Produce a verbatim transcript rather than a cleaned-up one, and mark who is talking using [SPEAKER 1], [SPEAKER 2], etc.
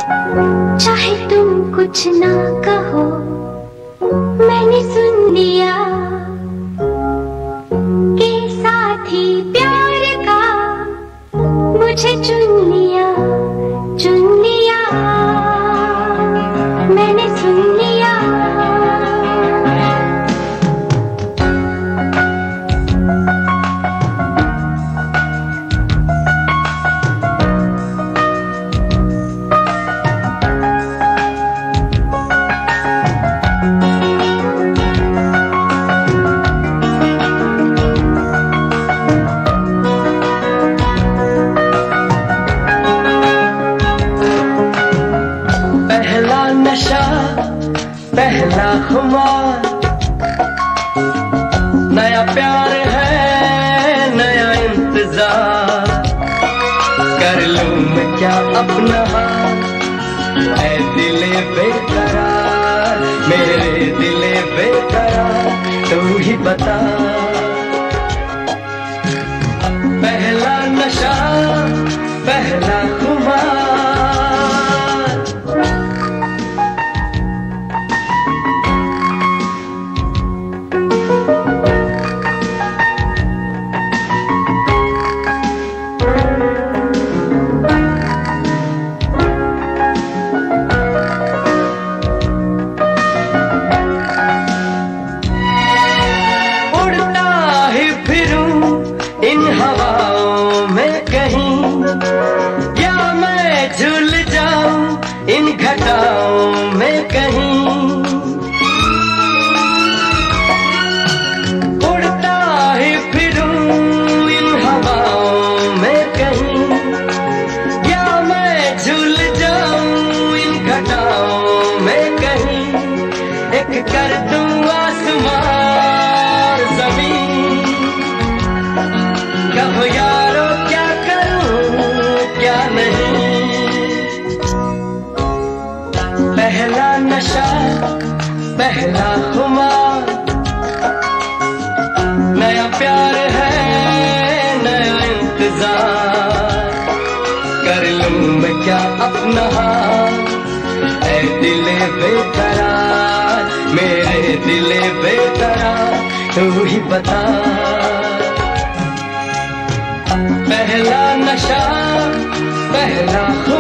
[SPEAKER 1] चाहे तुम कुछ ना कहो, मैंने सुन लिया कि साथी प्यार का मुझे चुन लिया, चुन लिया, मैंने सुन लिया।
[SPEAKER 2] नशा पहला खुमार, नया प्यार है नया इंतजार, कर लूं मैं क्या अपना हाल, ऐ दिले बेकरार, मेरे दिले बेकरार, तू ही बता। पहला नशा पहला खुमार, इन हवाओं में कहीं, या मैं झूल जाऊं इन घटाओं में कहीं, उड़ता ही फिरूं इन हवाओं में कहीं, या मैं झूल जाऊं इन घटाओं में कहीं, एक कर दूं आसमान जमीन, कहो यारो क्या करूं क्या नहीं। पहला नशा पहला खुमार, नया प्यार है नया इंतजार, कर लूं मैं क्या अपना हाल, ऐ दिले बेकरार, मेरे दिले बेकरार, तू ही बता। पहला नशा पहला